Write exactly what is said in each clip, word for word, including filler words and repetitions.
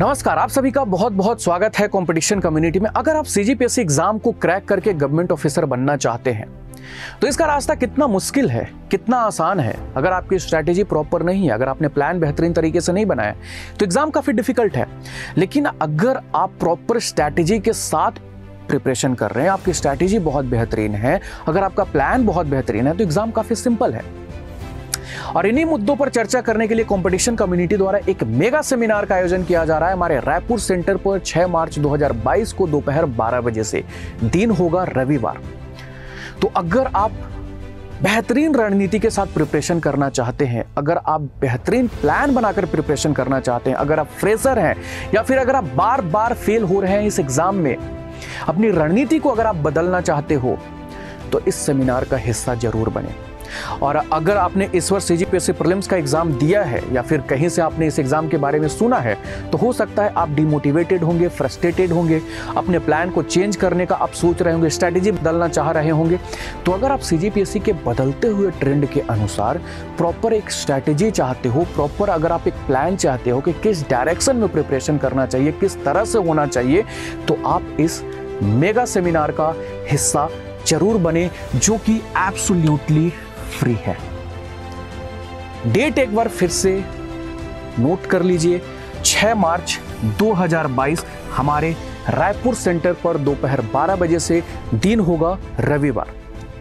नमस्कार, आप सभी का बहुत बहुत स्वागत है कंपटीशन कम्युनिटी में। अगर आप सीजीपीएससी एग्जाम को क्रैक करके गवर्नमेंट ऑफिसर बनना चाहते हैं तो इसका रास्ता कितना मुश्किल है, कितना आसान है। अगर आपकी स्ट्रैटेजी प्रॉपर नहीं है, अगर आपने प्लान बेहतरीन तरीके से नहीं बनाया तो एग्जाम काफी डिफिकल्ट है। लेकिन अगर आप प्रॉपर स्ट्रैटेजी के साथ प्रिपरेशन कर रहे हैं, आपकी स्ट्रैटेजी बहुत बेहतरीन है, अगर आपका प्लान बहुत बेहतरीन है तो एग्जाम काफी सिंपल है। और इन्हीं मुद्दों पर चर्चा करने के लिए कंपटीशन कम्युनिटी द्वारा एक मेगा सेमिनार का आयोजन किया जा रहा है हमारे रायपुर सेंटर पर छह मार्च दो हज़ार बाईस को दोपहर बारह बजे से। दिन होगा रविवार। तो अगर आप बेहतरीन रणनीति के साथ प्रिपरेशन करना चाहते हैं, अगर आप बेहतरीन प्लान बनाकर प्रिपरेशन करना चाहते हैं, अगर आप फ्रेशर हैं या फिर अगर आप बार बार फेल हो रहे हैं इस एग्जाम में, अपनी रणनीति को अगर आप बदलना चाहते हो तो इस सेमिनार का हिस्सा जरूर बने। और अगर आपने इस वर्ष सीजीपीएससी प्रीलिम्स का एग्जाम दिया है या फिर कहीं से आपने इस एग्जाम के बारे में सुना है तो हो सकता है आप डिमोटिवेटेड होंगे, फ्रस्ट्रेटेड होंगे, अपने प्लान को चेंज करने का आप सोच रहे होंगे, स्ट्रैटेजी बदलना चाह रहे होंगे। तो अगर आप सीजीपीएससी के बदलते हुए ट्रेंड के अनुसार प्रॉपर एक स्ट्रैटेजी चाहते हो, प्रॉपर अगर आप एक प्लान चाहते हो कि किस डायरेक्शन में प्रिपरेशन करना चाहिए, किस तरह से होना चाहिए, तो आप इस मेगा सेमिनार का हिस्सा जरूर बने, जो कि एब्सोल्युटली फ्री है। डेट एक बार फिर से नोट कर लीजिए, छह मार्च दो हज़ार बाईस हमारे रायपुर सेंटर पर दोपहर बारह बजे से। दिन होगा रविवार।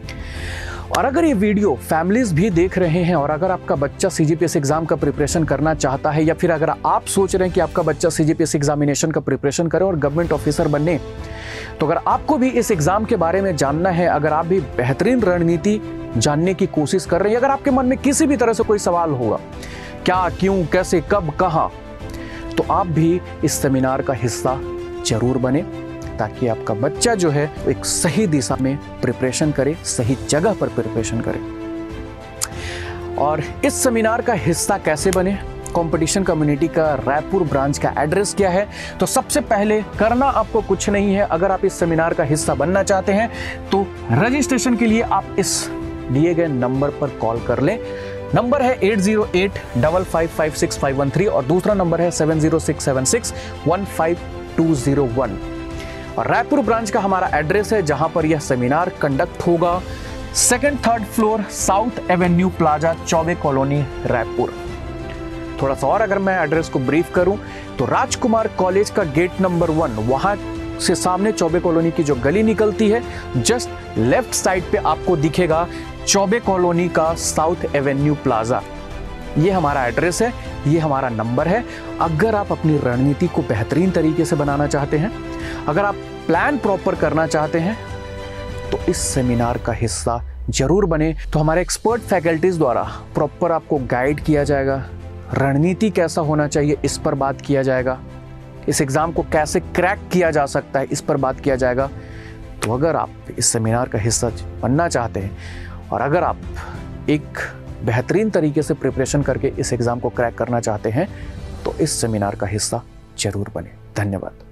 और अगर ये वीडियो फैमिलीज भी देख रहे हैं और अगर आपका बच्चा सीजीपीएससी एग्जाम का प्रिपरेशन करना चाहता है या फिर अगर आप सोच रहे हैं कि आपका बच्चा सीजीपीएससी एग्जामिनेशन का प्रिपरेशन करे और गवर्नमेंट ऑफिसर बने, तो अगर आपको भी इस एग्जाम के बारे में जानना है, अगर आप भी बेहतरीन रणनीति जानने की कोशिश कर रहे हैं, अगर आपके मन में किसी भी तरह से कोई सवाल होगा, क्या, क्यों, कैसे, कब, कहां, तो आप भी इस सेमिनार का हिस्सा जरूर बने, ताकि आपका बच्चा जो है एक सही दिशा में प्रिपरेशन करे, सही जगह पर प्रिपरेशन करे। और इस सेमिनार का हिस्सा कैसे बने, कंपटीशन कम्युनिटी का रायपुर ब्रांच का एड्रेस क्या है, तो सबसे पहले करना आपको कुछ नहीं है। अगर आप इस सेमिनार का हिस्सा बनना चाहते हैं तो रजिस्ट्रेशन के लिए आप इस दिए गए नंबर पर कॉल कर लें। नंबर है eight zero eight five five five six five one three और दूसरा नंबर है seven zero six seven six one five two zero one. और रायपुर ब्रांच का हमारा एड्रेस है जहां पर यह सेमिनार कंडक्ट होगा, second third floor, south avenue plaza, Choubey colony, Raipur. थोड़ा सा और अगर मैं एड्रेस को ब्रीफ करूं तो राजकुमार कॉलेज का गेट नंबर वन, वहां से सामने चौबे कॉलोनी की जो गली निकलती है, जस्ट लेफ्ट साइड पे आपको दिखेगा चौबे कॉलोनी का साउथ एवेन्यू प्लाजा। ये हमारा एड्रेस है, ये हमारा नंबर है। अगर आप अपनी रणनीति को बेहतरीन तरीके से बनाना चाहते हैं, अगर आप प्लान प्रॉपर करना चाहते हैं, तो इस सेमिनार का हिस्सा जरूर बने। तो हमारे एक्सपर्ट फैकल्टीज द्वारा प्रॉपर आपको गाइड किया जाएगा, रणनीति कैसा होना चाहिए इस पर बात किया जाएगा, इस एग्जाम को कैसे क्रैक किया जा सकता है इस पर बात किया जाएगा। तो अगर आप इस सेमिनार का हिस्सा बनना चाहते हैं और अगर आप एक बेहतरीन तरीके से प्रिपरेशन करके इस एग्जाम को क्रैक करना चाहते हैं तो इस सेमिनार का हिस्सा जरूर बने। धन्यवाद।